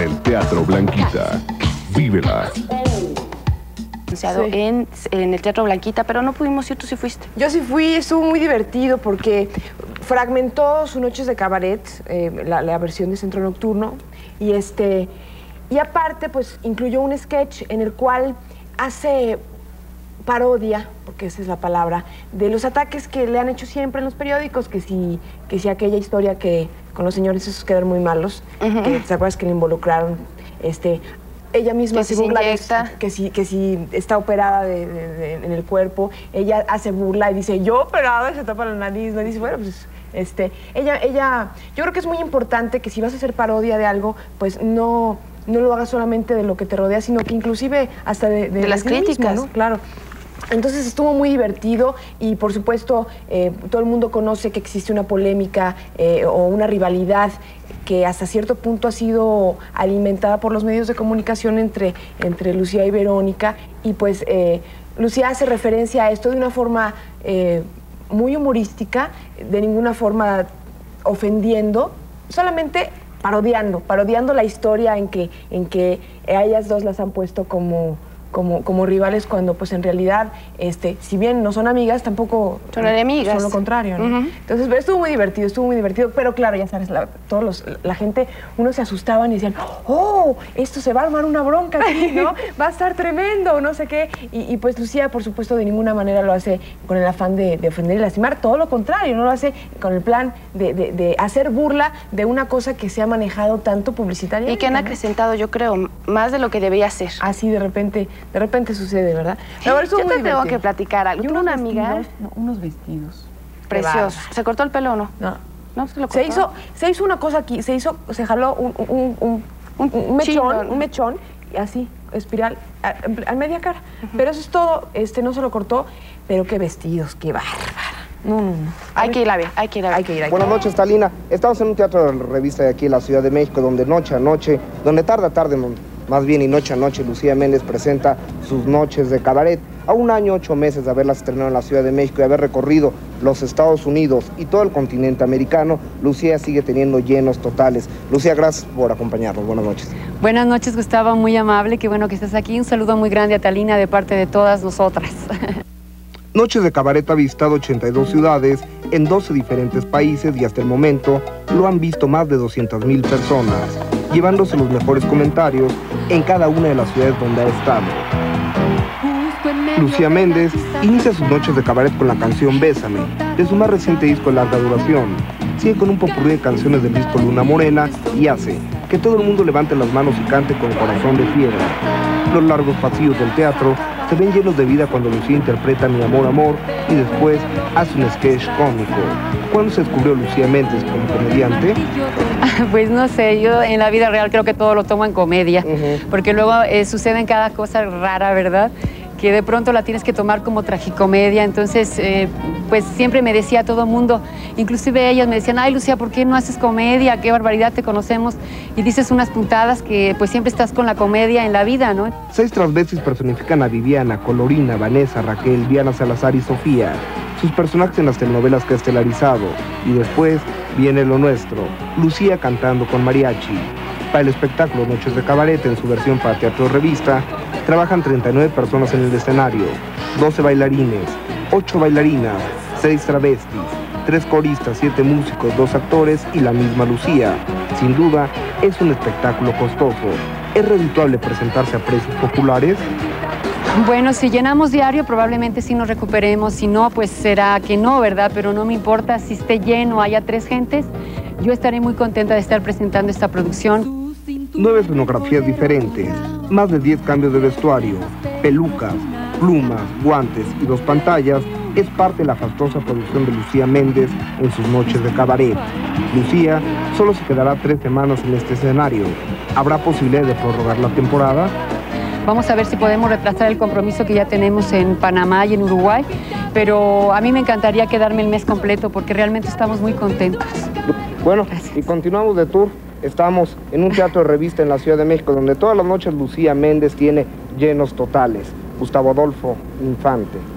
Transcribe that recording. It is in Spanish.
El Teatro Blanquita. Vívela. Sí. En el Teatro Blanquita, pero no pudimos ir, ¿tú sí fuiste? Yo sí fui, estuvo muy divertido porque fragmentó sus noches de cabaret, la versión de Centro Nocturno, y aparte pues incluyó un sketch en el cual hace parodia, porque esa es la palabra, de los ataques que le han hecho siempre en los periódicos, que si aquella historia que con los señores esos quedan muy malos, que te acuerdas que le involucraron, ella misma que se si burla inyecta. que si está operada en el cuerpo, ella hace burla y dice, yo operada, y se tapa la nariz, ¿no? Y dice, bueno, pues, yo creo que es muy importante que si vas a hacer parodia de algo, pues no lo hagas solamente de lo que te rodea, sino que inclusive hasta de las críticas, mismo, ¿no? Claro. Entonces estuvo muy divertido y por supuesto todo el mundo conoce que existe una polémica o una rivalidad que hasta cierto punto ha sido alimentada por los medios de comunicación entre Lucía y Verónica, y pues Lucía hace referencia a esto de una forma muy humorística, de ninguna forma ofendiendo, solamente parodiando la historia en que a ellas dos las han puesto como rivales, cuando pues en realidad, si bien no son amigas, tampoco son enemigas. Son lo contrario, ¿no? Entonces, pero estuvo muy divertido, pero claro, ya sabes, la gente, uno se asustaban y decían, oh, esto se va a armar una bronca aquí, ¿no? Va a estar tremendo, no sé qué, y pues Lucía, por supuesto, de ninguna manera lo hace con el afán de ofender y lastimar, todo lo contrario, no lo hace con el plan de hacer burla de una cosa que se ha manejado tanto publicitariamente. Y que han acrecentado, yo creo, más de lo que debía ser. Así de repente sucede, ¿verdad? Yo te tengo que platicar algo. Tuve una amiga... unos vestidos. Preciosos. ¿Se cortó el pelo o no? No. ¿No se lo cortó? Se hizo una cosa aquí, se jaló un mechón, así, espiral, a media cara. Pero eso es todo, no se lo cortó, pero qué vestidos, qué bárbara. No. Hay que ir a ver. Buenas noches, Talina. Estamos en un teatro de revista de aquí en la Ciudad de México, donde noche a noche, donde tarde a tarde, más bien y noche a noche, Lucía Méndez presenta sus noches de cabaret. A 1 año, 8 meses de haberlas estrenado en la Ciudad de México y haber recorrido los Estados Unidos y todo el continente americano, Lucía sigue teniendo llenos totales. Lucía, gracias por acompañarnos. Buenas noches. Buenas noches, Gustavo. Muy amable. Qué bueno que estés aquí. Un saludo muy grande a Talina de parte de todas nosotras. Noches de Cabaret ha visitado 82 ciudades en 12 diferentes países y hasta el momento lo han visto más de 200,000 personas, llevándose los mejores comentarios en cada una de las ciudades donde ha estado. Lucía Méndez inicia sus noches de cabaret con la canción Bésame, de su más reciente disco de larga duración. Sigue con un popurrí de canciones del disco Luna Morena y hace que todo el mundo levante las manos y cante con corazón de piedra. Los largos pasillos del teatro se ven llenos de vida cuando Lucía interpreta Mi Amor, Amor y después hace un sketch cómico. ¿Cuándo se descubrió Lucía Méndez como comediante? Pues no sé, yo en la vida real creo que todo lo tomo en comedia, porque luego suceden cada cosa rara, ¿verdad? Que de pronto la tienes que tomar como tragicomedia. Entonces, pues siempre me decía a todo mundo, inclusive ellas me decían, ay, Lucía, ¿por qué no haces comedia? Qué barbaridad, te conocemos y dices unas puntadas que pues siempre estás con la comedia en la vida, ¿no? 6 transvestis personifican a Viviana, Colorina, Vanessa, Raquel, Diana Salazar y Sofía, sus personajes en las telenovelas que ha estelarizado. Y después viene lo nuestro, Lucía cantando con mariachi. Para el espectáculo Noches de Cabaret, en su versión para teatro revista, trabajan 39 personas en el escenario, 12 bailarines, 8 bailarinas, 6 travestis, 3 coristas, 7 músicos, 2 actores y la misma Lucía. Sin duda, es un espectáculo costoso. ¿Es redituable presentarse a precios populares? Bueno, si llenamos diario, probablemente sí nos recuperemos. Si no, pues será que no, ¿verdad? Pero no me importa si esté lleno, haya 3 gentes. Yo estaré muy contenta de estar presentando esta producción. 9 escenografías diferentes, más de 10 cambios de vestuario, pelucas, plumas, guantes y 2 pantallas, es parte de la fastuosa producción de Lucía Méndez en sus noches de cabaret. Lucía solo se quedará 3 semanas en este escenario. ¿Habrá posibilidad de prorrogar la temporada? Vamos a ver si podemos retrasar el compromiso que ya tenemos en Panamá y en Uruguay, pero a mí me encantaría quedarme el mes completo porque realmente estamos muy contentos. Bueno, y continuamos de tour. Estamos en un teatro de revista en la Ciudad de México, donde todas las noches Lucía Méndez tiene llenos totales. Gustavo Adolfo Infante.